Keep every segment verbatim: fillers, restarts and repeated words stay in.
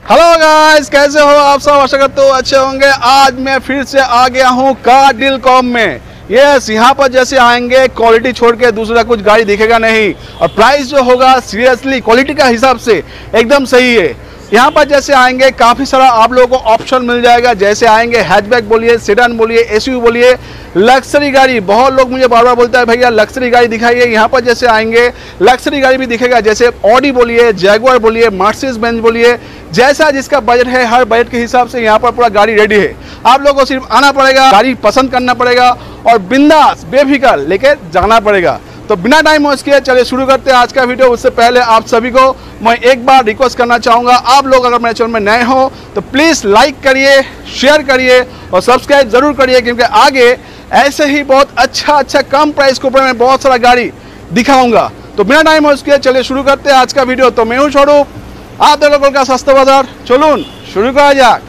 Hello guys, कैसे हो आप सब? आशा करते हो अच्छे होंगे। आज मैं फिर से आ गया हूँ कार डील कॉम में। यस, यहाँ पर जैसे आएंगे क्वालिटी छोड़ के दूसरा कुछ गाड़ी दिखेगा नहीं, और प्राइस जो होगा सीरियसली क्वालिटी का हिसाब से एकदम सही है। यहाँ पर जैसे आएंगे काफ़ी सारा आप लोगों को ऑप्शन मिल जाएगा। जैसे आएंगे हैचबैक बोलिए, सेडान बोलिए, एसयूवी बोलिए, लक्सरी गाड़ी। बहुत लोग मुझे बार बार बोलता है भैया लक्सरी गाड़ी दिखाइए। यहाँ पर जैसे आएंगे लक्सरी गाड़ी भी दिखेगा। जैसे ऑडी बोलिए, जैगुआर बोलिए, मर्सिडीज बेंज बोलिए, जैसा जिसका बजट है हर बजट के हिसाब से यहाँ पर पूरा गाड़ी रेडी है। आप लोगों को सिर्फ आना पड़ेगा, गाड़ी पसंद करना पड़ेगा और बिंदास बेफिक्र लेके जाना पड़ेगा। तो बिना टाइम वेस्ट किए चलिए शुरू करते हैं आज का वीडियो। उससे पहले आप सभी को मैं एक बार रिक्वेस्ट करना चाहूँगा, आप लोग अगर मेरे चैनल में नए हो तो प्लीज़ लाइक करिए, शेयर करिए और सब्सक्राइब जरूर करिए, क्योंकि आगे ऐसे ही बहुत अच्छा अच्छा कम प्राइस के ऊपर मैं बहुत सारा गाड़ी दिखाऊंगा। तो बिना टाइम वेस्ट किए चलिए शुरू करते हैं आज का वीडियो। तो मैं हूँ छोड़ू, आप देखो का सस्ता बाजार। चलून शुरू करा जाए।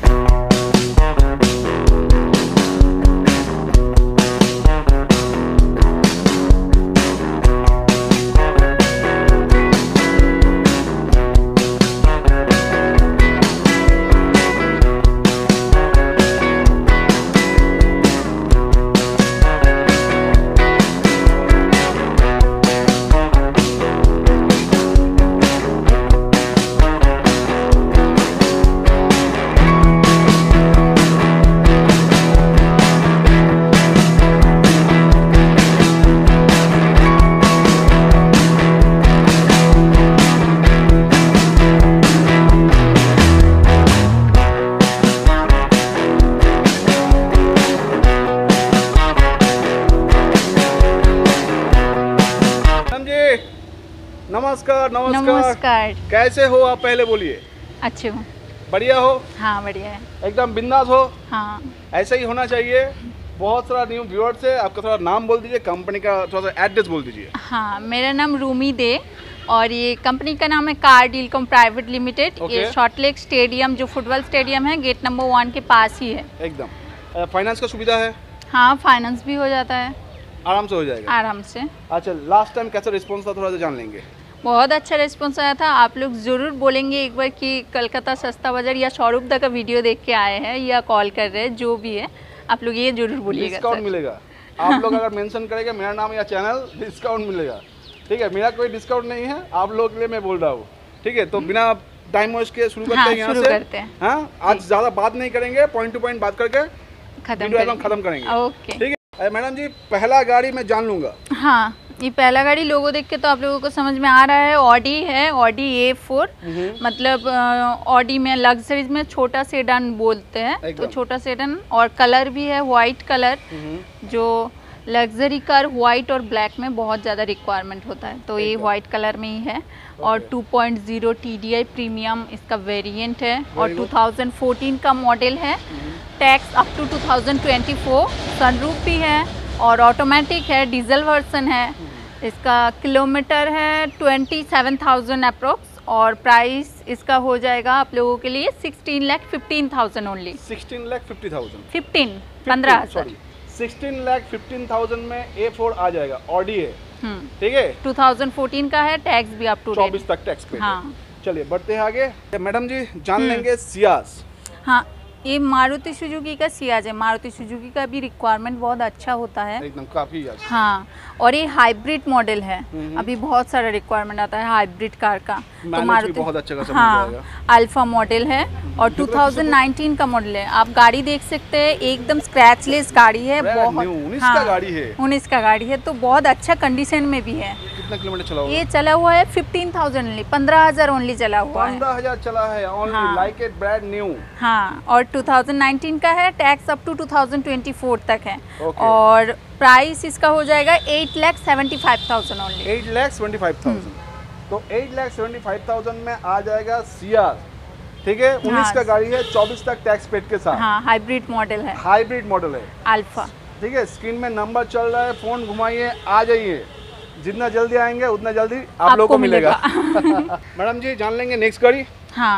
नमस्कार, नमस्कार नमस्कार। कैसे हो आप? पहले बोलिए। अच्छे हो? बढ़िया हो? हाँ बढ़िया है। एकदम बिंदास हो? हाँ ऐसे ही होना चाहिए। बहुत सारा न्यू व्यूअर्स है, आपका थोड़ा नाम बोल दीजिए, कंपनी का थोड़ा सा एड्रेस बोल दीजिए। हाँ, मेरा नाम रूमी दे और ये कंपनी का नाम है car deal com private limited. ये शॉर्ट लेक स्टेडियम जो फुटबॉल स्टेडियम है गेट नंबर वन के पास ही है। एकदम फाइनेंस का सुविधा है? हाँ, फाइनेंस भी हो जाता है, आराम से हो जाएगा। आराम से। अच्छा, लास्ट टाइम कैसा रिस्पॉन्स था थोड़ा सा जान लेंगे। बहुत अच्छा रिस्पॉन्स आया था। आप लोग ज़रूर बोलेंगे एक बार कि कलकत्ता सस्ता बाजार या शौरूप दा का वीडियो देख के आए हैं या कॉल कर रहे हैं, जो भी है आप लोग ये जरूर बोलिएगा। डिस्काउंट मिलेगा आप लोग अगर मेंशन करेंगे मेरा नाम या चैनल, डिस्काउंट मिलेगा। ठीक है, मेरा कोई डिस्काउंट नहीं है, आप लोगों के लिए मैं बोल रहा हूँ। ठीक है, तो बिना टाइम वेस्ट किए शुरू करते हैं यहाँ से। हाँ, आज ज़्यादा बात नहीं करेंगे, पॉइंट टू पॉइंट बात करके खत्म खत्म करेंगे। ओके, ठीक है मैडम जी, पहला गाड़ी मैं जान लूँगा। हाँ, ये पहला गाड़ी लोगो देख के तो आप लोगों को समझ में आ रहा है, ऑडी है, ऑडी ए फोर। मतलब ऑडी में लग्जरीज में छोटा सेडान बोलते हैं, तो छोटा सेडान, और कलर भी है वाइट कलर, जो लग्जरी कार वाइट और ब्लैक में बहुत ज़्यादा रिक्वायरमेंट होता है, तो ये वाइट कलर में ही है। और two point zero T D I premium इसका वेरिएंट है और टू थाउजेंड फोर्टीन का मॉडल है। Tax up to two thousand twenty four, sunroof भी है और ऑटोमेटिक है, डीजल वर्सन है। इसका किलोमीटर है ट्वेंटी सेवन थाउजेंड अप्रोक्स और प्राइस इसका हो जाएगा आप लोगों के लिए sixteen lakh fifteen thousand only. Sixteen lakh fifty thousand fifteen पंद्रह हजार सिक्सटीन लाख फिफ्टीन थाउजेंड में ए फोर आ जाएगा। ऑडी है, ठीक है, टू थाउजेंड फोर्टीन का है, टैक्स भी अप टू चौबीस तक टैक्स पे। हाँ, चलिए बढ़ते हैं आगे। मैडम जी जान लेंगे सियाज। हाँ, ये मारुति सुजुकी का सियाज है। मारुति सुजुकी का भी रिक्वायरमेंट बहुत अच्छा होता है, एकदम काफी अच्छा। हाँ, और ये हाइब्रिड मॉडल है। अभी बहुत सारा रिक्वायरमेंट आता है हाइब्रिड कार का, तो मारुति बहुत अच्छा खासा मिल जाएगा। अल्फा मॉडल है और टू थाउजेंड नाइनटीन का मॉडल है। आप गाड़ी देख सकते हैं, एकदम स्क्रैचलेस गाड़ी है, बहुत उन्नीस का गाड़ी है। उन्नीस का गाड़ी है, तो बहुत अच्छा कंडीशन में भी है। कितना किलोमीटर चला हुआ? ये चला हुआ है फिफ्टीन थाउजेंड ओनली, पंद्रह हजार ओनली चला हुआ है। पंद्रह हजार चला है only, like it brand new. हाँ, और टू थाउजेंड नाइनटीन का है, tax up to two thousand twenty four तक है। और प्राइस इसका हो जाएगा eight lakh seventy five thousand only. Eight lakh seventy five thousand तो eight lakh seventy five thousand में आ जाएगा सियाज। ठीक है, उन्नीस का गाड़ी है, चौबीस तक टैक्स पेड के साथ। हाँ, हाइब्रिड मॉडल है। हाइब्रिड मॉडल है अल्फा। ठीक है, स्क्रीन में नंबर चल रहा है, फोन घुमाइए, आ जाइए। जितना जल्दी आएंगे उतना जल्दी आप लोगों को मिलेगा। मैडम जी जान लेंगे नेक्स्ट गाड़ी। हाँ,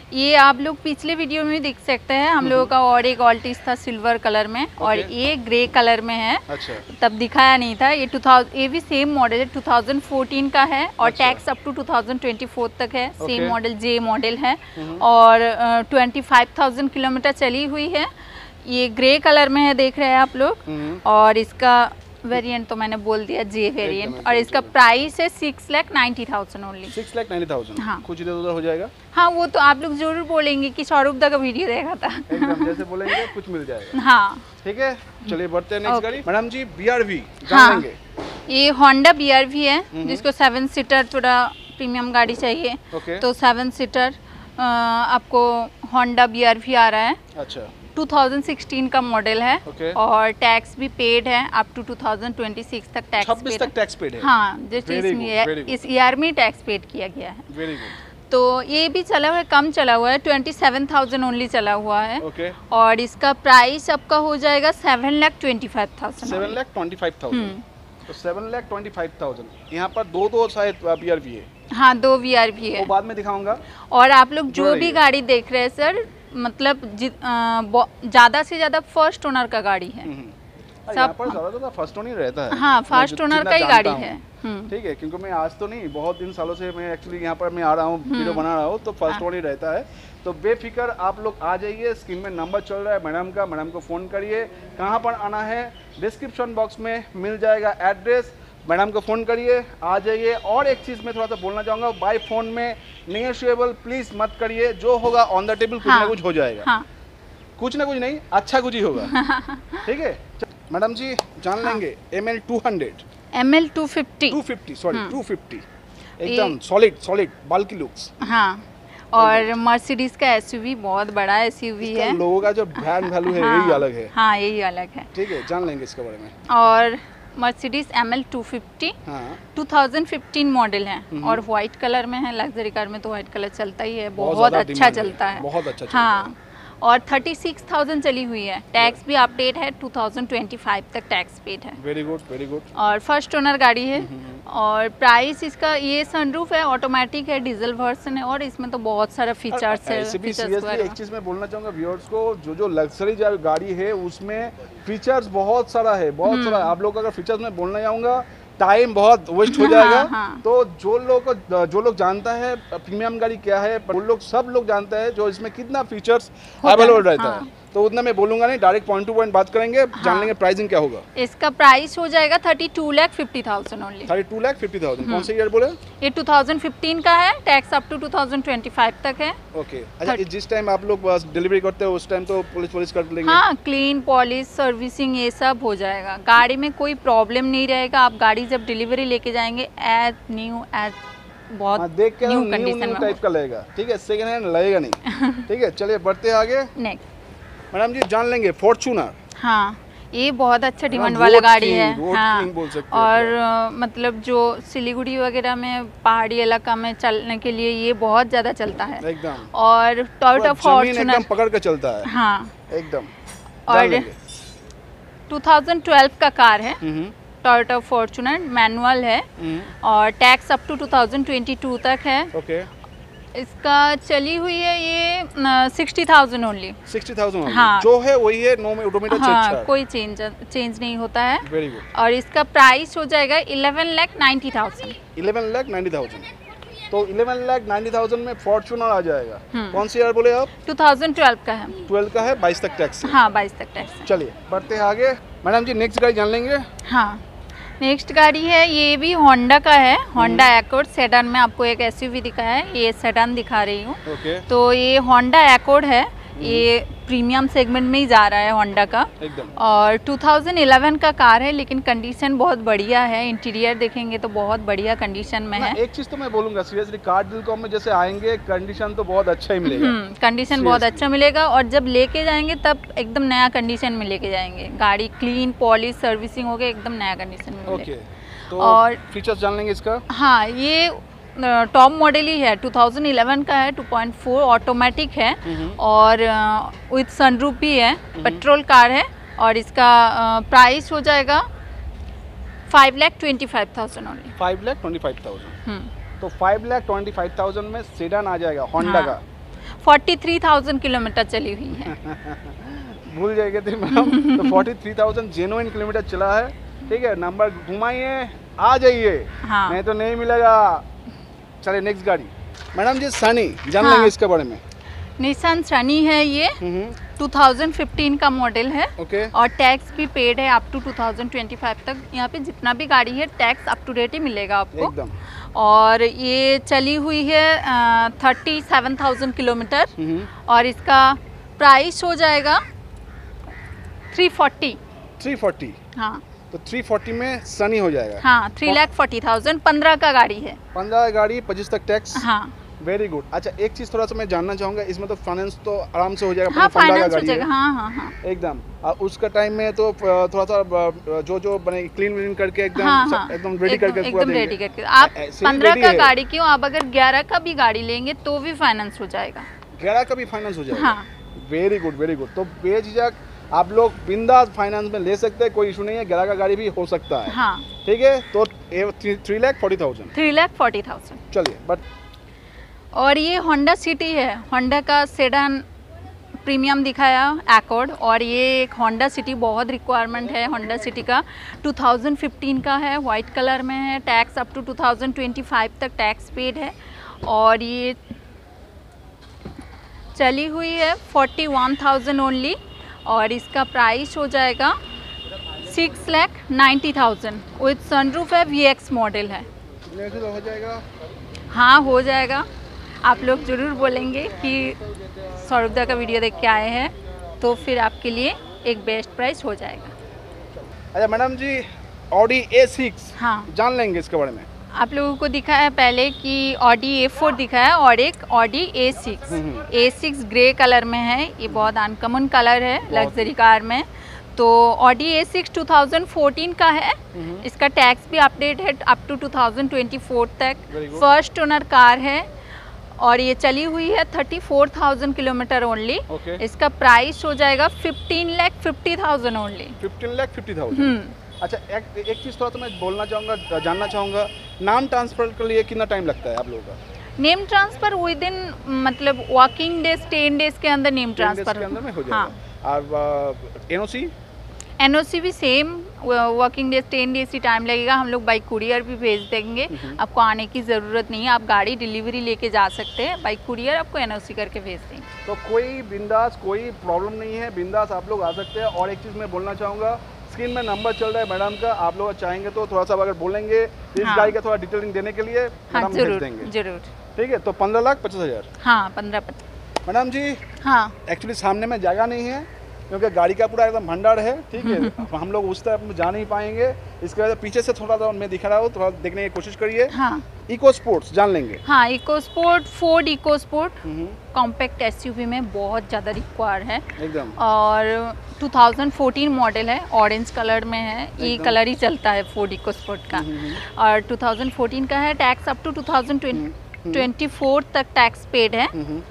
ये आप लोग पिछले वीडियो में भी देख सकते हैं, हम लोगों का और एक ऑल्टिस था सिल्वर कलर में और ये ग्रे कलर में है। अच्छा। तब दिखाया नहीं था। ये टू थाउजेंड ये भी सेम मॉडल है, टू थाउजेंड फोर्टीन का है और अच्छा। Tax up to two thousand twenty four तक है। Okay. Same model J model है और ट्वेंटी फाइव थाउजेंड किलोमीटर चली हुई है। ये ग्रे कलर में है, देख रहे हैं आप लोग। और इसका वेरिएंट तो मैंने बोल दिया, जे वेरिएंट। और इसका प्राइस है six lakh ninety thousand only. Six lakh ninety thousand. हाँ। कुछ इधर उधर हो जाएगा। हाँ, वो तो आप लोग जरूर बोलेंगे कि सौरभ दा का वीडियो देखा था। एकदम जैसे बोलेंगे कुछ मिल जाएगा। हाँ, ठीक है, चलिए बढ़ते हैं नेक्स्ट Okay. गाड़ी। Madam ji B R V हाँ। जान लेंगे। ये होंडा बी आर वी है, जिसको सेवन सीटर थोड़ा प्रीमियम गाड़ी चाहिए। Okay. तो सेवन सीटर आपको होंडा बी आर वी आ रहा है। अच्छा। टू थाउजेंड सिक्सटीन का मॉडल है। Okay. और टैक्स भी पेड है, up to two thousand twenty six तक टैक्स छब्बीस पेड तक है। टैक्स पेड है। हाँ, जिस Very good, इसमें very good. इस ईयर में टैक्स पेड किया गया है। Very good. तो ये भी चला हुआ है, कम चला हुआ है, ट्वेंटी सेवन थाउजेंड ओनली चला हुआ है। ओके। और इसका प्राइस आपका हो जाएगा seven lakh twenty five thousand. Seven lakh twenty five thousand. तो seven lakh twenty five thousand. यहाँ पर दो दो शायद बी आर वी है। हाँ, दो वी आर वी है। वो बाद में दिखाऊंगा। और आप लोग जोड़ जो रही भी है। गाड़ी देख रहे हैं सर, मतलब ज़्यादा से ज़्यादा फर्स्ट ओनर का गाड़ी है। सब यहाँ पर ज्यादा ज्यादा फर्स्ट ओनर ही रहता है। हाँ, मैं फर्स्ट जि- ओनर जितना का ही जानता गाड़ी हूँ। है। हम्म। ठीक है, क्योंकि मैं आज तो नहीं, बहुत दिन सालों से मैं एक्चुअली यहाँ पर मैं आ रहा हूँ, वीडियो बना रहा हूँ, तो फर्स्ट ओनर ही रहता है। तो बेफिक्र आप लोग आ जाइए, स्क्रीन में नंबर चल रहा है मैडम का, मैडम को फ़ोन करिए। कहाँ पर आना है डिस्क्रिप्शन बॉक्स में मिल जाएगा एड्रेस, मैडम को फ़ोन करिए, आ जाइए। और एक चीज़ मैं थोड़ा सा बोलना चाहूँगा, बाय फ़ोन में नेगोशिएबल प्लीज़ मत करिए, जो होगा ऑन द टेबल कुछ हाँ, ना कुछ हो जाएगा। हाँ। कुछ ना कुछ नहीं, अच्छा कुछ ही होगा। ठीक है मैडम जी, जान लेंगे M L two hundred M L two fifty. Two fifty sorry two fifty एकदम सॉलिड सॉलिड बल्कि लुक्स। हाँ, और मर्सिडीज का एसयूवी बहुत बड़ा एसयूवी है। लोगों का जो ब्रांड वैल्यू है हाँ, यही अलग है। हाँ, यही अलग है। ठीक है, जान लेंगे इसके बारे में। और Mercedes M L two fifty हाँ, टू थाउजेंड फिफ्टीन मॉडल है और व्हाइट कलर में है। लग्जरी कार में तो व्हाइट कलर चलता ही है, बहुत बहुत ज़्यादा अच्छा डिमांड है, चलता है। बहुत अच्छा चलता हाँ, है। और थर्टी सिक्स थाउजेंड चली हुई है। टैक्स भी अपडेट है, टू थाउजेंड ट्वेंटी फाइव तक टैक्स पेड है। Very good very good. और फर्स्ट ओनर गाड़ी है। और प्राइस इसका, ये सनरूफ है, ऑटोमेटिक है, डीजल वर्जन है और इसमें तो बहुत सारा फीचर्स है। ऐसे भी फीचर्स सीरियसली एक वगैरह। चीज़ मैं बोलना चाहूँगा व्यूअर्स को, जो जो लग्जरी जो गाड़ी है उसमें फीचर्स बहुत सारा है, बहुत सारा। आप लोग अगर फीचर्स में बोलना जाऊँगा टाइम बहुत वेस्ट हो जाएगा। हाँ, हाँ। तो जो लोग को जो लोग जानता है प्रीमियम गाड़ी क्या है, वो लोग सब लोग जानता है जो इसमें कितना फीचर्स होता है, अवेलेबल रहता हाँ। है। तो उतना मैं बोलूंगा नहीं, डायरेक्ट पॉइंट टू पॉइंट बात करेंगे, जान हाँ। लेंगे प्राइसिंग क्या होगा। इसका प्राइस हो जाएगा thirty two lakh fifty thousand only. Thirty two lakh fifty thousand. कौन सा ईयर बोले? ये टू थाउजेंड फिफ्टीन का है, tax up to two thousand twenty five तक है। ओके। अच्छा, जिस टाइम आप लोग डिलीवरी करते हो उस टाइम तो पुलिस पुलिस कर लेंगे? हाँ, क्लीन पॉलिश सर्विसिंग ये सब हो जाएगा। गाड़ी में कोई प्रॉब्लम नहीं रहेगा। आप गाड़ी जब डिलीवरी लेके जाएंगे एज न्यू एज बहुत हाँ, देख के न्यू न्यू कंडीशन न्यू में टाइप का लगेगा। ठीक है, सेकंड हैंड लगेगा नहीं। ठीक है, चलिए बढ़ते हैं आगे। नेक्स्ट। मैडम जी जान लेंगे फॉर्च्यूनर। हाँ, ये बहुत अच्छा डिमांड रोड वाला गाड़ी किंग, है। रोड हाँ, किंग बोल सकते हो और अ, मतलब जो सिलीगुड़ी वगैरह में पहाड़ी इलाका में चलने के लिए ये बहुत ज़्यादा चलता है। एकदम। और टोयोटा पूरा जमीन फॉर्च्यूनर। एकदम पकड़ के चलता है। हाँ, एकदम। और जान लेंगे। टू थाउजेंड ट्वेल्व का कार है, हम्म, टोयोटा फॉर्च्यूनर, मैनुअल है हम्म, और tax up to two thousand twenty two तक है। ओके। इसका चली हुई है ये sixty thousand only. Sixty thousand. हाँ। जो है वही है, नो में ऑटोमेटिक हाँ, चेंज। कोई चेंज चेंज नहीं होता है। Very good. और इसका प्राइस हो जाएगा eleven lakh ninety thousand. Eleven lakh ninety thousand. तो इलेवन लाख नाइन्टी थाउजेंड में फॉर्च्यूनर आ जाएगा। हम्म। कौन सी ईयर बोले आप? टू थाउजेंड ट्वेल्व का है। ट्वेल्व का है, बाईस तक टैक्स है। हाँ, बाईस तक टैक्स है। चलिए बढ़ते हैं आगे। मैडम जी नेक्स्ट गाड़ी जान लेंगे। हाँ, नेक्स्ट गाड़ी है, ये भी होंडा का है, होंडा एकॉर्ड सेडान में। आपको एक एसयूवी दिखा है, ये सेडान दिखा रही हूँ। ओके। तो ये होंडा एकॉर्ड है, ये प्रीमियम सेगमेंट में ही जा रहा है होंडा का। एकदम। और टू थाउजेंड इलेवन का कार है, लेकिन कंडीशन बहुत बढ़िया है। इंटीरियर देखेंगे तो बहुत बढ़िया कंडीशन में ना, है। एक चीज तो मैं बोलूंगा सीरियसली, कार डील कॉम में जैसे आएंगे कंडीशन तो बहुत अच्छा ही मिलेगा। हम्म, कंडीशन बहुत Seriously. अच्छा मिलेगा और जब लेके जाएंगे तब एकदम नया कंडीशन में लेके जाएंगे। गाड़ी क्लीन पॉलिश सर्विसिंग हो गए, एकदम नया कंडीशन में ओके। मिलेगा। तो और फीचर्स जान लेंगे इसका। हाँ, ये टॉप मॉडल ही है, टू थाउजेंड इलेवन का है, टू पॉइंट फोर ऑटोमेटिक है और विथ सनरूफ भी है, पेट्रोल कार है। और इसका प्राइस हो जाएगा five lakh twenty five thousand only. Five lakh twenty five thousand. तो five lakh twenty five thousand में सेडान आ जाएगा होंडा हाँ। का। फोर्टी थ्री थाउजेंड किलोमीटर चली हुई है। भूल जाएंगे थे मैडम। तो forty three thousand genuine kilometre चला है, ठीक है। नंबर घुमाइए, आ जाइए, हाँ। नहीं तो नहीं मिलेगा। चलिए नेक्स्ट गाड़ी मैडम जी, सनी जान हाँ। लेंगे इसके बारे में। निसान सनी है ये, टू थाउजेंड फिफ्टीन का मॉडल है। ओके। और टैक्स भी पेड है up to two thousand twenty five तक। यहाँ पे जितना भी गाड़ी है टैक्स अप टू डेट ही मिलेगा आपको एकदम। और ये चली हुई है थर्टी सेवन थाउजेंड किलोमीटर और इसका प्राइस हो जाएगा थ्री फोर्टी। Three forty. हाँ तो थ्री फोर्टी में सनी हो जाएगा। हाँ, थ्री लाख फोर्टी थाउजेंड, पंद्रह का गाड़ी है। पंद्रह गाड़ी, पच्चीस तक टैक्स। हाँ वेरी गुड। अच्छा एक चीज थोड़ा सा मैं जानना चाहूंगा, इसमें तो फाइनेंस तो आराम से हो जाएगा। हाँ, पंद्रह का फाइनेंस हो गाड़ी जाएगा। है। हाँ हाँ हाँ एकदम। और उसका टाइम में तो थोड़ा सा जो जो बने क्लीन व्लीन करके एकदम हाँ, हाँ, एकदम रेडी करके पूरा एकदम देंगे। रेडी करके। आप ऐसे ही पंद्रह ready का है। गाड़ी क्यों, आप अगर ग्यारह का भी गाड़ी लेंगे तो भी फाइनेंस हो जाएगा। ग्यारह का भी फाइनेंस हो जाएगा। हाँ। Very good very good. तो बेझिझक आप लोग बिंदास फाइनेंस में ले सकते हैं, कोई इशू नहीं है। ग्यारह का गाड़ी भी हो सकता है। हाँ ठीक है। तो three lakh forty thousand three lakh forty thousand. चलिए। बट और ये होंडा सिटी है, होंडा का सेडान प्रीमियम दिखाया एकॉर्ड। और ये एक होंडा सिटी बहुत रिक्वायरमेंट है होंडा सिटी का। टू थाउजेंड फिफ्टीन का है, वाइट कलर में है। Tax up to two thousand twenty five तक टैक्स पेड है और ये चली हुई है फोर्टी वन थाउजेंड ओनली और इसका प्राइस हो जाएगा six lakh ninety thousand. With sunroof है, वी एक्स मॉडल है। हो जाएगा। हाँ हो जाएगा। आप लोग ज़रूर बोलेंगे कि सौरभदा का वीडियो देख के आए हैं, तो फिर आपके लिए एक बेस्ट प्राइस हो जाएगा। अच्छा मैडम जी, ऑडी ए सिक्स हाँ, जान लेंगे इसके बारे में। आप लोगों को दिखा है पहले कि ऑडी ए फोर दिखा है और एक Audi A six. A six grey colour में है, ये बहुत अनकॉमन कलर है लग्जरी कार में। तो Audi A six two thousand fourteen का है, इसका टैक्स भी अपडेट है up to two thousand twenty four तक। फर्स्ट ओनर कार है और ये चली हुई है thirty four thousand kilometre only. okay. इसका प्राइस हो जाएगा fifteen lakh fifty thousand only. Fifteen lakh fifty thousand. अच्छा एक एक चीज़ थोड़ा तो मैं बोलना चाहूँगा, जानना चाहूँगा, नाम ट्रांसफर के लिए कितना टाइम लगता है आप लोगों का? नेम ट्रांसफर विद इन मतलब वर्किंग डेज टेन डेज के अंदर नेम ट्रांसफर के अंदर में हो जाएगा। हाँ। और एनओसी एनओसी भी same working days ten days ही टाइम लगेगा। हम लोग बाइक कुरियर भी भेज देंगे, आपको आने की ज़रूरत नहीं है। आप गाड़ी डिलीवरी लेके जा सकते हैं, बाइक कुरियर आपको एनओसी करके भेज देंगे। तो कोई बिंदास, कोई प्रॉब्लम नहीं है, बिंदास आप लोग आ सकते हैं। और एक चीज़ मैं बोलना चाहूँगा, स्क्रीन में नंबर चल रहा है मैडम का, आप लोग चाहेंगे तो थोड़ा सा अगर बोलेंगे इस हाँ। गाड़ी का थोड़ा डिटेलिंग देने के लिए हाँ, मैडम भेज जरूर देंगे। जरूर। ठीक है। तो पंद्रह लाख पचास हज़ार। हाँ, पंद्रह पचास। मैडम जी हाँ, एक्चुअली सामने में जगह नहीं है क्योंकि गाड़ी का पूरा एकदम भंडार है। ठीक है। हम लोग उस तरफ जा नहीं पाएंगे, इसके वजह से पीछे से थोड़ा सा मैं दिखा रहा हूँ, थोड़ा देखने की कोशिश करिए। हाँ, इको स्पोर्ट्स जान लेंगे। हाँ, EcoSport, Ford EcoSport compact SUV में बहुत ज़्यादा रिक्वायर है एकदम। और टू थाउजेंड फोर्टीन मॉडल है, ऑरेंज कलर में है। ये कलर ही चलता है फोर्ड इको स्पोर्ट का। और टू थाउजेंड फोर्टीन का है, tax up to two thousand twenty four तक टैक्स पेड है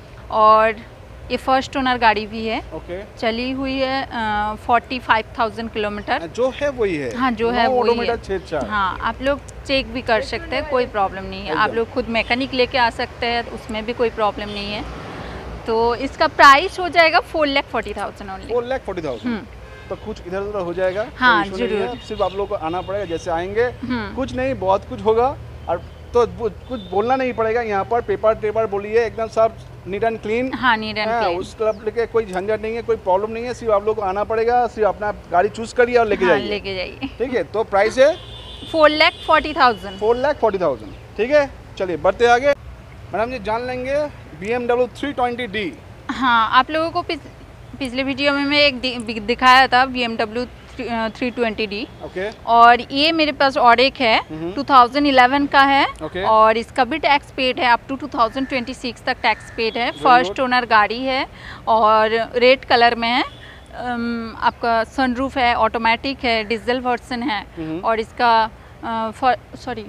और ये फर्स्ट ओनर गाड़ी भी है। ओके। चली हुई है फोर्टी फाइव थाउजेंड किलोमीटर। जो है वही है। हाँ, जो है वही है। छेड़छाड़। हाँ, आप लोग चेक भी कर सकते हैं, कोई प्रॉब्लम नहीं है। आप लोग खुद मैकेनिक लेके आ सकते हैं, उसमें भी कोई प्रॉब्लम नहीं है। तो इसका प्राइस हो जाएगा four lakh forty thousand only. Four lakh forty thousand. तो कुछ इधर उधर हो जाएगा। हाँ, कोई issue नहीं है, जरूर। सिर्फ आप लोग को आना पड़ेगा। जैसे आएंगे कुछ नहीं बहुत कुछ होगा और तो कुछ बोलना नहीं पड़ेगा। यहाँ पर पेपर टेपर बोलिए, एकदम सब नीट एंड क्लीन। हाँ, नीट एंड क्लीन। उस तरफ लेके कोई झंझट नहीं है, कोई प्रॉब्लम नहीं है। सिर्फ आप लोग को आना पड़ेगा, सिर्फ अपना गाड़ी चूज करिए और लेके हाँ, जाइए। लेके जाइए। ठीक है। तो प्राइस है four lakh forty thousand. Four lakh forty thousand. ठीक है। चलिए बढ़ते आगे। मैडम जी जान लेंगे B M W three twenty D. हाँ, आप लोगों को पिछ, पिछले वीडियो में मैं एक दि, दिखाया था B M W three twenty D. Okay. और ये मेरे पास और एक है, टू थाउजेंड इलेवन का है। okay. और इसका भी टैक्स पेड है, up to two thousand twenty six तक टैक्स पेड है। फर्स्ट ओनर गाड़ी है और रेड कलर में है। um, आपका सनरूफ है, ऑटोमेटिक है, डीजल वर्जन है और इसका सॉरी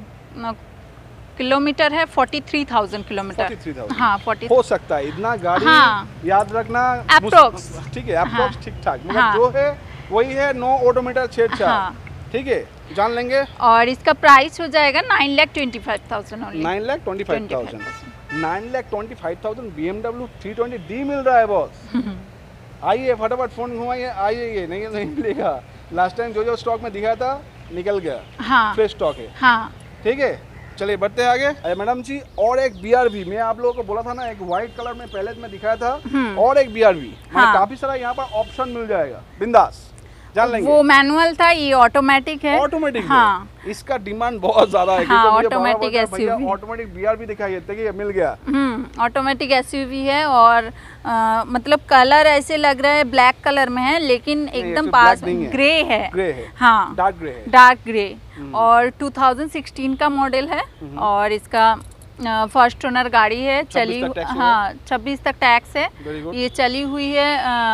किलोमीटर है फोर्टी थ्री थाउजेंड किलोमीटर। हाँ, फोर्टी हो सकता है इतना गाड़ी। हाँ, याद रखना अप्रोक्स। ठीक है, अप्रोक्स ठीक ठाक, मगर हाँ, जो है वही है, नो ऑडोमीटर छेड़छाड़। हाँ, ठीक है। जान लेंगे। और इसका प्राइस हो जाएगा nine lakh twenty five thousand only. Nine lakh twenty five thousand. Nine lakh twenty five thousand B M W three twenty D मिल रहा है बॉस। आइए फटाफट फोन घुमाइए, आइए, नहीं नहीं मिलेगा। लास्ट टाइम जो जो स्टॉक में दिखाया था निकल गया, हाँ फ्रेश स्टॉक है, हाँ ठीक है। चलिए बढ़ते हैं आगे। अरे मैडम जी, और एक बी आर वी मैं आप लोगों को बोला था ना, एक व्हाइट कलर में पहले में दिखाया था, और एक बी आर वी हाँ। काफी सारा यहाँ पर ऑप्शन मिल जाएगा, बिंदास जान लेंगे। वो मैनुअल था, ये ऑटोमेटिक है। ऑटोमेटिक हाँ, इसका डिमांड बहुत ज्यादा है, हाँ, क्योंकि मुझे ऑटोमेटिक बार-बार बोलते हैं, एसयूवी। भैया ऑटोमेटिक बी आर वी दिखाइए, देखिए मिल गया। हम्म ऑटोमेटिक एसयूवी है और आ, मतलब कलर ऐसे लग रहा है ब्लैक कलर में है, लेकिन एकदम actually पास black नहीं है। ग्रे है, ग्रे है, हाँ डार्क ग्रे है। डार्क ग्रे, और टू थाउजेंड सिक्सटीन का मॉडल है, और इसका फर्स्ट ओनर गाड़ी है, चली तक टैक्स हाँ छब्बीस तक टैक्स है। Very good। ये चली हुई है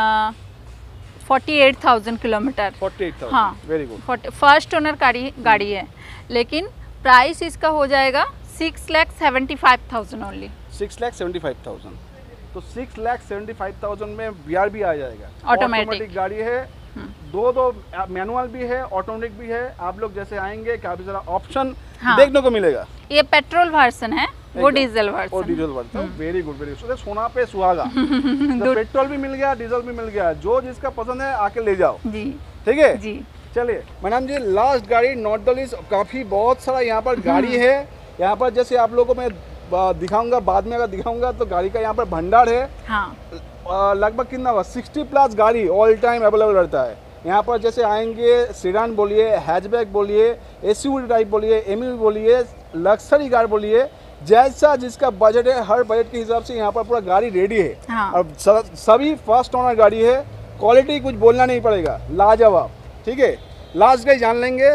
forty eight thousand kilometre. Forty eight thousand, हाँ वेरी गुड। फर्स्ट ओनर गाड़ी गाड़ी है, लेकिन प्राइस इसका हो जाएगा six lakh seventy five thousand only. Six lakh seventy five thousand, तो six lakh seventy five thousand में बी आर वी आ जाएगा। ऑटोमेटिक गाड़ी है, दो दो मैनुअल भी है, ऑटोमेटिक भी है। आप लोग जैसे आएंगे काफी सारा ऑप्शन हाँ। देखने को मिलेगा। ये पेट्रोल वर्जन है, वो एकदम। डीजल और version. Diesel version, very good very good. सोना पे सुहागा, तो पेट्रोल भी मिल गया, डीजल भी मिल गया, जो जिसका पसंद है आके ले जाओ, जी ठीक है जी। चलिए मैडम जी, लास्ट गाड़ी नॉट द लीस्ट, काफी बहुत सारा यहाँ पर गाड़ी है। यहाँ पर जैसे आप लोगों को मैं आ, दिखाऊंगा, बाद में अगर दिखाऊंगा तो गाड़ी का यहाँ पर भंडार है। हाँ आ, लगभग कितना हुआ, सिक्सटी प्लस गाड़ी ऑल टाइम अवेलेबल रहता है यहाँ पर। जैसे आएंगे सीडान बोलिए, हैचबैक बोलिए, एसयूवी टाइप बोलिए, एमयूवी बोलिए, लग्जरी कार बोलिए, जैसा जिसका बजट है हर बजट के हिसाब से यहाँ पर पूरा गाड़ी रेडी है। हाँ। और स- सभी फर्स्ट ओनर गाड़ी है, क्वालिटी कुछ बोलना नहीं पड़ेगा, लाजवाब, ठीक है। लास्ट गाड़ी जान लेंगे।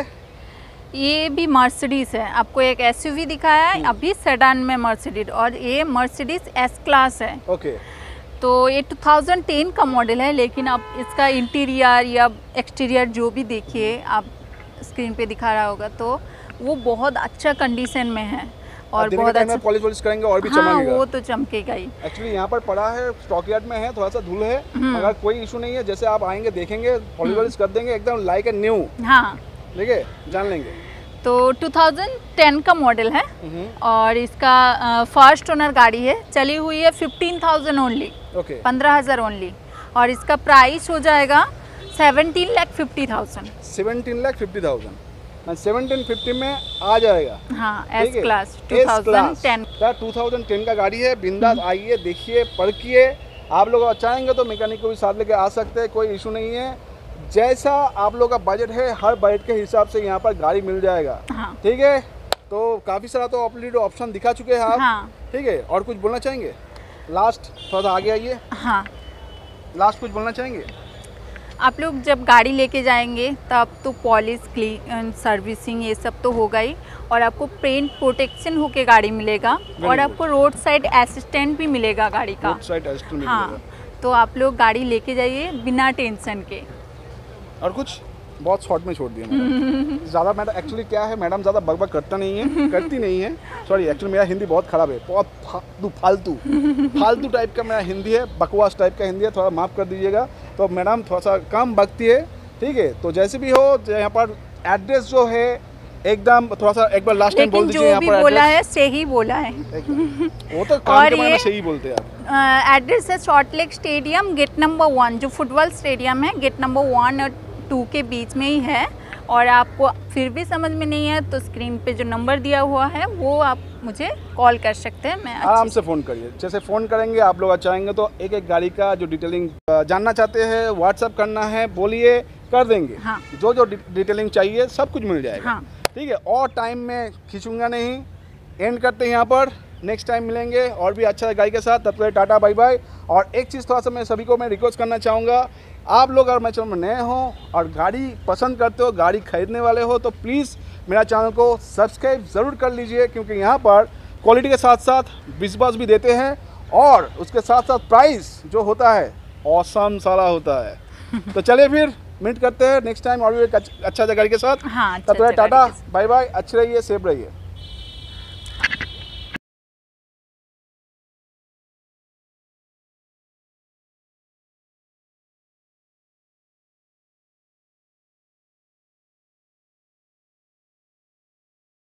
ये भी मर्सिडीज है, आपको एक एसयूवी दिखाया है, अभी सेडान में मर्सिडीज, और ये मर्सिडीज एस क्लास है। ओके, तो ये टू थाउजेंड टेन का मॉडल है, लेकिन आप इसका इंटीरियर या एक्सटीरियर जो भी देखिए, आप स्क्रीन पे दिखा रहा होगा, तो वो बहुत अच्छा कंडीशन में है और बहुत अच्छा पॉलिश वॉलिश करेंगे और भी हाँ, चमकेगा। वो तो चमकेगा ही। एक्चुअली यहाँ पर पड़ा है, स्टॉक यार्ड में है, थोड़ा सा धूल है, मगर कोई इशू नहीं है। जैसे आप आएंगे देखेंगे, पॉलिश वॉलिश कर देंगे एकदम लाइक ए न्यू, हाँ, ठीक है, जान लेंगे। तो टू थाउजेंड टेन का मॉडल है, और इसका फर्स्ट ओनर गाड़ी है, चली हुई है फिफ्टीन थाउजेंड ओनली, ओके, पंद्रह हज़ार ओनली, और इसका प्राइस हो जाएगा seventeen lakh fifty thousand. Seventeen lakh fifty thousand, seventeen fifty में आ जाएगा। हाँ, ठीक एस है? Class two S thousand class. Ten. क्या टू थाउजेंड टेन का गाड़ी है, बिंदास आइए, देखिए, परखिए। आप लोग चाहेंगे तो मैकेनिक को भी साथ लेके आ सकते हैं, कोई इशू नहीं है। जैसा आप लोग का बजट है, हर बजट के हिसाब से यहाँ पर गाड़ी मिल जाएगा, हाँ। ठीक है। तो काफ़ी सारा तो ऑपरेटिव ऑप्शन दिखा चुके हैं आप, हाँ। ठीक है। और कुछ बोलना चाहेंगे? लास्ट थोड़ा सा आगे आइए, हाँ, लास्ट कुछ बोलना चाहेंगे? आप लोग जब गाड़ी लेके जाएंगे तब तो पॉलिश, क्लीन, सर्विसिंग ये सब तो होगा ही, और आपको पेंट प्रोटेक्शन होके गाड़ी मिलेगा, और good। आपको रोड साइड असिस्टेंट भी मिलेगा गाड़ी का। रोड साइड असिस्टेंट भी हाँ, मिलेगा। तो आप लोग गाड़ी लेके जाइए बिना टेंशन के। और कुछ बहुत शॉर्ट में छोड़ दिया मैडम। ज़्यादा मैडम एक्चुअली क्या है, मैडम ज़्यादा बकबक करता नहीं है, करती नहीं है, सॉरी, एक्चुअली मेरा हिंदी बहुत ख़राब है, बहुत फालतू फालतू फालतू टाइप का मेरा हिंदी है, बकवास टाइप का हिंदी है, थोड़ा माफ़ कर दीजिएगा। तो मैडम थोड़ा सा कम बकती है, ठीक है। तो जैसे भी हो, यहाँ पर एड्रेस जो है एकदम थोड़ा सा एक बार लास्ट टाइम बोल लेकिन दीजिए जो यहाँ भी पर बोला एड्रेस। है सही बोला है। वो तो काम और के बारे में ये- सही बोलते हैं आप। एड्रेस है Salt lake stadium, gate number one, जो फुटबॉल स्टेडियम है, गेट नंबर वन और टू के बीच में ही है। और आपको फिर भी समझ में नहीं है तो स्क्रीन पे जो नंबर दिया हुआ है वो आप मुझे कॉल कर सकते हैं, मैं आराम से फ़ोन करिए। जैसे फ़ोन करेंगे आप लोग चाहेंगे तो एक एक गाड़ी का जो डिटेलिंग जानना चाहते हैं, व्हाट्सअप करना है, बोलिए, कर देंगे। हाँ। जो जो डिटेलिंग चाहिए सब कुछ मिल जाएगा, हाँ। ठीक है। और टाइम में खींचूंगा नहीं, एंड करते हैं यहाँ पर। नेक्स्ट टाइम मिलेंगे और भी अच्छा गाड़ी के साथ, तब तक टाटा बाय बाय। और एक चीज़ थोड़ा सा मैं सभी को मैं रिक्वेस्ट करना चाहूँगा, आप लोग अगर मेरे चैनल में नए हो और गाड़ी पसंद करते हो, गाड़ी खरीदने वाले हो, तो प्लीज़ मेरा चैनल को सब्सक्राइब ज़रूर कर लीजिए, क्योंकि यहाँ पर क्वालिटी के साथ साथ विश्वास भी देते हैं, और उसके साथ साथ प्राइस जो होता है ऑसम सारा होता है। तो चलिए फिर मीट करते हैं नेक्स्ट टाइम और भी एक अच्छा अच्छा गाड़ी के साथ। हाँ, तब तक अच्छा टाटा गाड़ी के बाय बाय, अच्छे रहिए, सेफ रहिए।